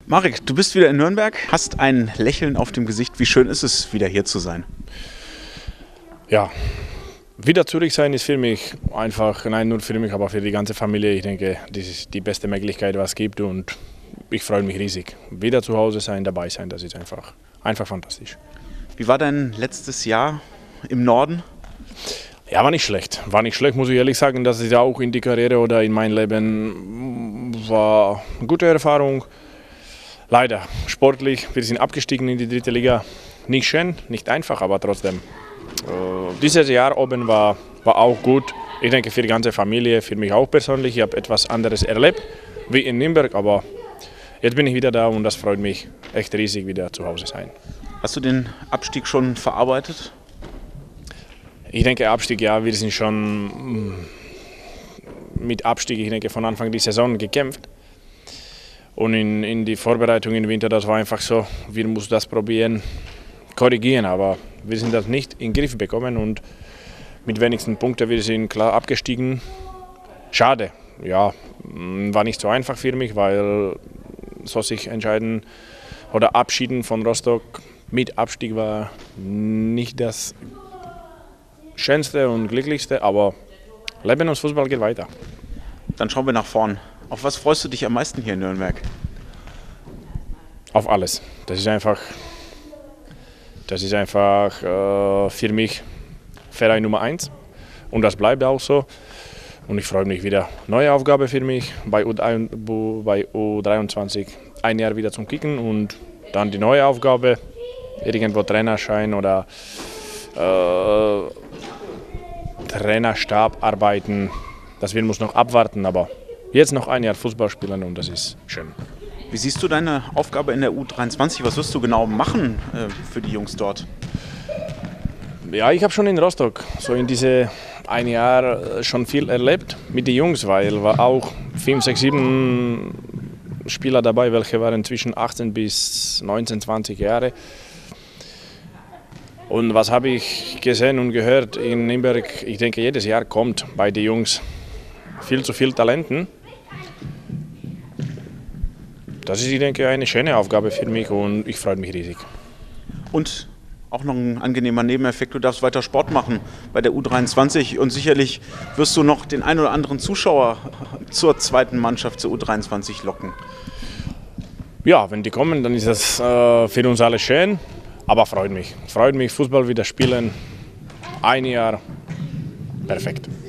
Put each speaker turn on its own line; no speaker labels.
Marek, du bist wieder in Nürnberg, hast ein Lächeln auf dem Gesicht. Wie schön ist es, wieder hier zu sein?
Ja, wieder zurück sein ist für mich einfach, nein, nur für mich, aber für die ganze Familie. Ich denke, das ist die beste Möglichkeit, was es gibt, und ich freue mich riesig. Wieder zu Hause sein, dabei sein, das ist einfach fantastisch.
Wie war dein letztes Jahr im Norden?
Ja, war nicht schlecht. War nicht schlecht, muss ich ehrlich sagen. Das ist ja auch in die Karriere oder in mein Leben war eine gute Erfahrung. Leider sportlich, wir sind abgestiegen in die 3. Liga. Nicht schön, nicht einfach, aber trotzdem. Dieses Jahr oben war auch gut. Ich denke für die ganze Familie, für mich auch persönlich. Ich habe etwas anderes erlebt wie in Nürnberg, aber jetzt bin ich wieder da und das freut mich echt riesig, wieder zu Hause sein.
Hast du den Abstieg schon verarbeitet?
Ich denke Abstieg, ja, wir sind schon mit Abstieg, ich denke von Anfang der Saison gekämpft. Und in die Vorbereitung im Winter, das war einfach so, wir mussten das probieren, korrigieren, aber wir sind das nicht in den Griff bekommen und mit wenigsten Punkten, wir sind klar abgestiegen. Schade, ja, war nicht so einfach für mich, weil so sich entscheiden oder abschieden von Rostock mit Abstieg war nicht das Schönste und Glücklichste, aber Leben und Fußball geht weiter.
Dann schauen wir nach vorn. Auf was freust du dich am meisten hier in Nürnberg?
Auf alles. Das ist einfach für mich Verein Nummer 1 und das bleibt auch so. Und ich freue mich wieder. Neue Aufgabe für mich bei U23, ein Jahr wieder zum Kicken und dann die neue Aufgabe, irgendwo Trainerschein oder Trainerstab arbeiten. Das wir muss noch abwarten, aber jetzt noch ein Jahr Fußball spielen und das ist schön.
Wie siehst du deine Aufgabe in der U23? Was wirst du genau machen für die Jungs dort?
Ja, ich habe schon in Rostock so in diese ein Jahr schon viel erlebt mit den Jungs, weil war auch 5, 6, 7 Spieler dabei, welche waren zwischen 18 bis 19, 20 Jahre. Und was habe ich gesehen und gehört in Nürnberg? Ich denke, jedes Jahr kommt bei den Jungs viel zu viel Talenten. Das ist, ich denke, eine schöne Aufgabe für mich und ich freue mich riesig.
Und auch noch ein angenehmer Nebeneffekt, du darfst weiter Sport machen bei der U23 und sicherlich wirst du noch den einen oder anderen Zuschauer zur zweiten Mannschaft, zur U23 locken.
Ja, wenn die kommen, dann ist das für uns alle schön, aber freut mich. Freut mich, Fußball wieder spielen, ein Jahr, perfekt.